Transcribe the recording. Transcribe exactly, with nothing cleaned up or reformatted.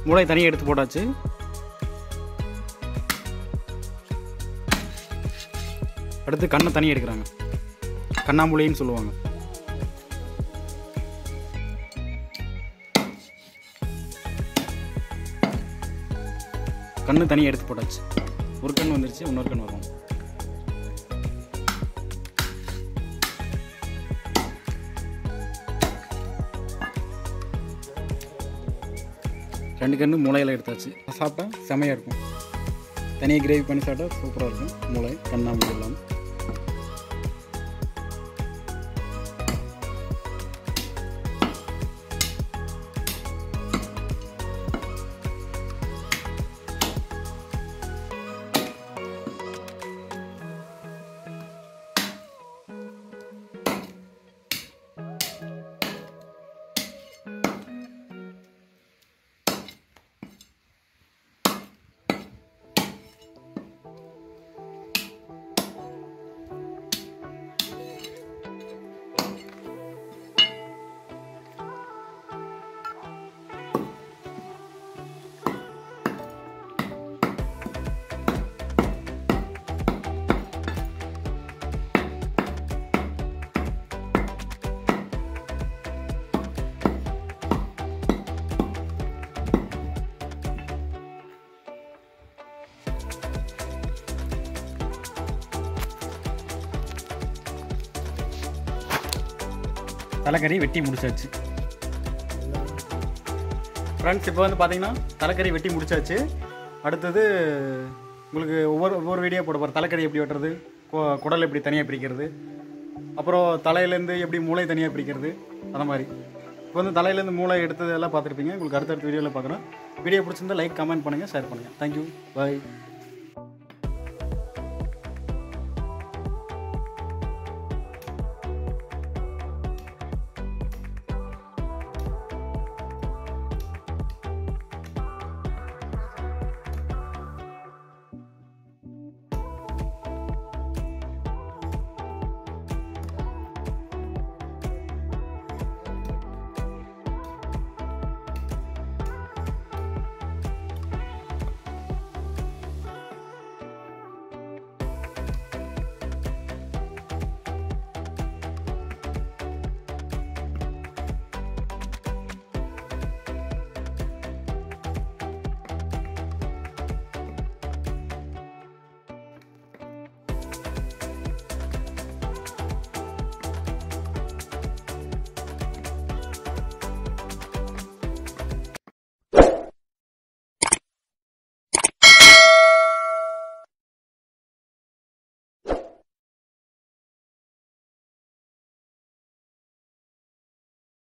மூளை தனியாக எடுத்து போட்டாச்சு. அடுத்து கண்ணை தனியாக எடுக்கிறாங்க. கண்ணாமூளைன்னு சொல்லுவாங்க. கண்ணு தனியாக எடுத்து போட்டாச்சு. ஒரு கண் வந்துருச்சு, இன்னொரு கண் வரும். ரெண்டு கண்ணு மூளையில் எடுத்தாச்சு. சாப்பிட்டா செமையாக இருக்கும். தனியாக கிரேவி பண்ணி சாப்பிட்டா சூப்பராக இருக்கும். மூளை கண்ணாமூளை இல்லாமல். தலைக்கறி வெட்டி முடிச்சாச்சு ஃப்ரெண்ட்ஸ். இப்போ வந்து பார்த்தீங்கன்னா தலைக்கறி வெட்டி முடிச்சாச்சு. அடுத்தது உங்களுக்கு ஒவ்வொரு ஒவ்வொரு வீடியோ போட போகிற தலைக்கறி எப்படி வெட்டுறது, குடல் எப்படி தனியாக பிரிக்கிறது, அப்புறம் தலையிலேருந்து எப்படி மூளை தனியாக பிரிக்கிறது, அந்த மாதிரி. இப்போ வந்து தலையிலேருந்து மூளை எடுத்தது எல்லாம் பார்த்துருப்பீங்க. உங்களுக்கு அடுத்தடுத்த வீடியோவில் பார்க்குறேன். வீடியோ பிடிச்சிருந்தா லைக் கமெண்ட் பண்ணுங்கள், ஷேர் பண்ணுங்கள். தேங்க்யூ, பாய்.